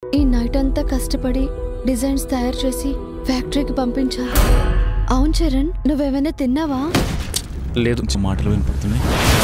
ఈ నైట్ అంతా కష్టపడి డిజైన్స్ తయారు చేసి ఫ్యాక్టరీకి పంపించా. అవును చరణ్, నువ్వేమైనా తిన్నావా? లేదు, మాటలు వినపడుతున్నాయి.